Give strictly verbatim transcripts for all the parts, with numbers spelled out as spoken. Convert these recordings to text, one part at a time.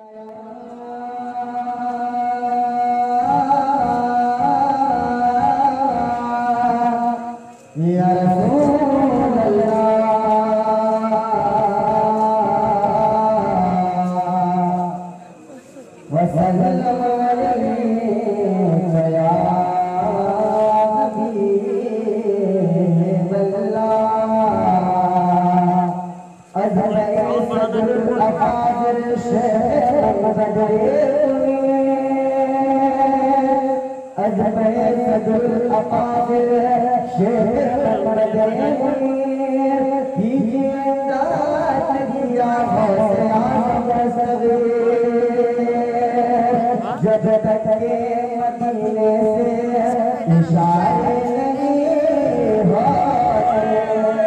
जब तक के मदीने से इशारे नहीं होते,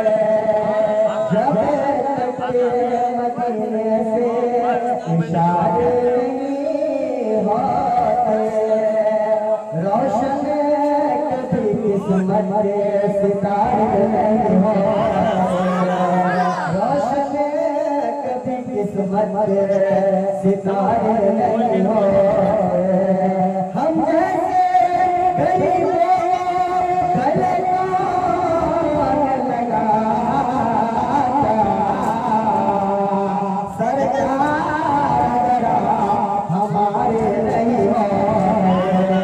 जब तक के मदीने से इशारे नहीं होते, रोशन कभी किस्मत के सितारे नहीं होते, रोशन कभी किस्मत के सितारे नहीं होते। हम जैसे गरीबों गले कान लगाता सरकार हमारे नहीं होते,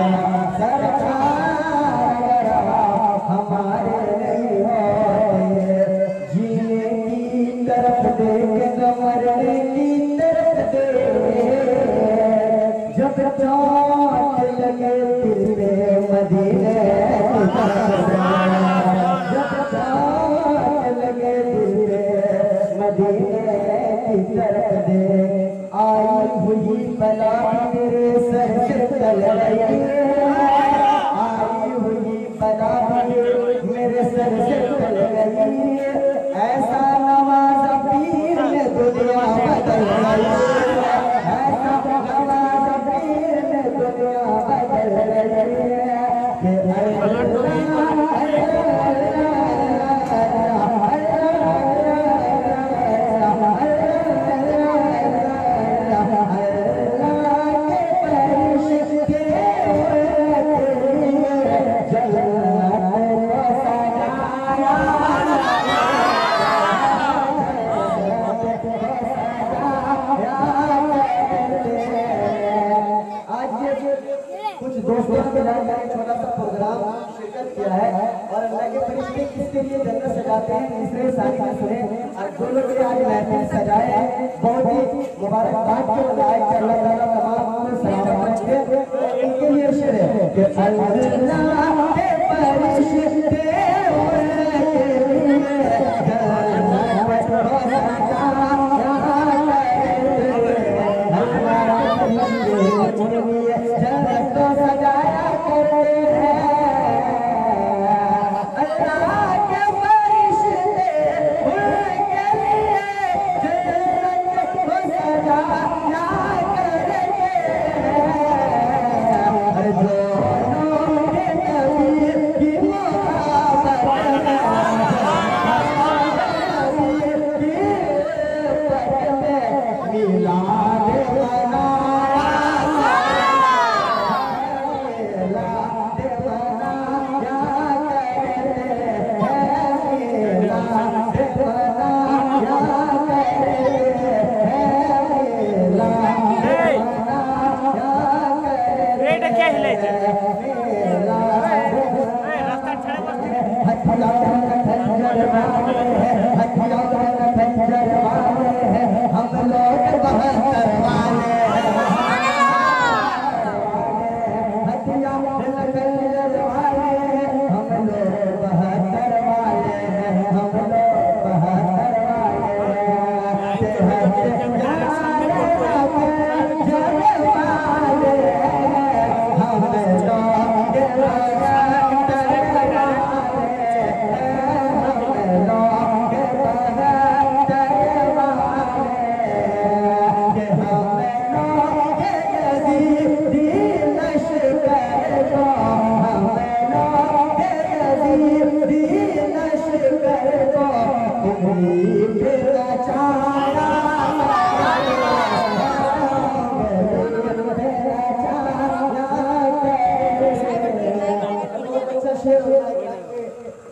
सरकार हमारे नहीं होते। जीने की तरफ देख मरने की तरफ देख, जब चोट लगे दिल पे मदीने की तरफ, जब चोट लगे दिल पे मदीने की तरफ दे, आई हुई बला तेरे सर से टल गई, आई हुई बला मेरे सर से टल गई, ऐसा नवाज़ा पीर ने दुनिया बदल गई, ऐसा नवाज़ा पीर ने दुनिया बदल गई कि दोस्तों के साथ मैंने छोटा सा प्रोग्राम शिरकत किया है और अल्लाह के फरिश्ते किसके लिए जन्नत सजाते हैं तीसरे साथी में सुने। और जो लोग आज महफिल सजाए हैं बहुत ही मुबारकबाद के लायक है, अल्लाह ताला तमाम को सलामत रखे। इनके लिए शेर है कि अल्लाह के फरिश्ते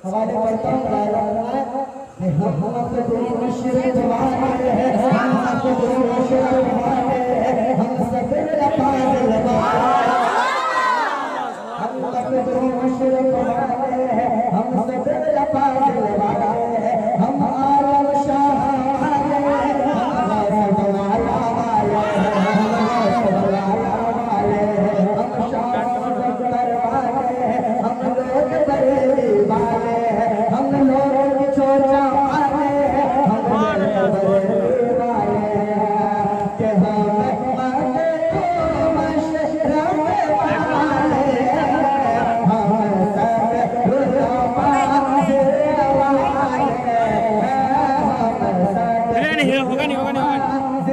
हवाले पढ़ता हूँ हम तो मुशरिक वाले हैं हम तो मुशरिक वाले हैं हम सब पागल वाले हम तो मुशरिक वाले हैं हम सब पागल वाले हैं हम आलम शाह वाले हैं हम वाला वाले हैं हम वाले हैं हम शाह वाले हैं हम लोग बड़े वाले हैं हम लोग छोटा वाले हैं हम बड़े वाले हैं कि हम वाले को मशरफ वाले हैं हम सब रुतबा से वाले हैं हम सब नहीं होगा नहीं होगा नहीं होगा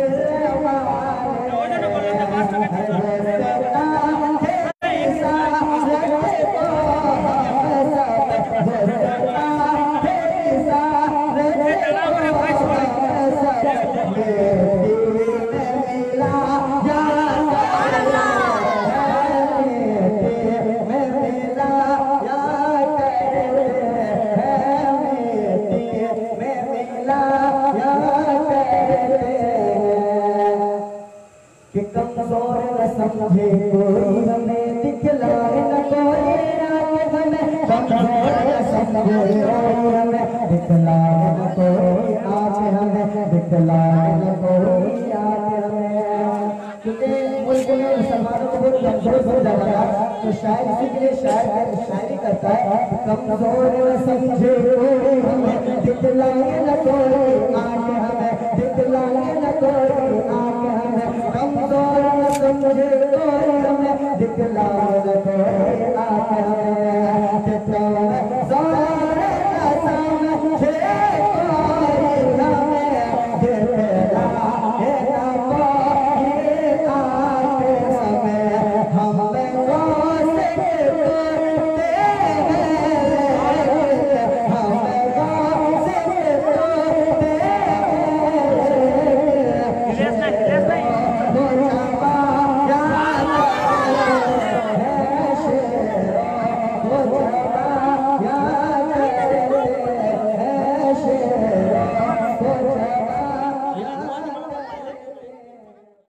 कमजोर न समझे कोई हमें दिखलाए न कोई आके हमें कमजोर न समझे कोई हमें दिखलाए न कोई आके हमें दिखलाए न कोई आके हमें क्योंकि मुल्क में मुसलमानों को बहुत कमजोर हो जाता है तो शायर इसी के लिए शायर शायरी करता है कमजोर न समझे कोई हमें दिखलाए न कोई आके हमें दिखलाए न कोई आके हमें कमजोर न समझे कोई हमें दिखलाए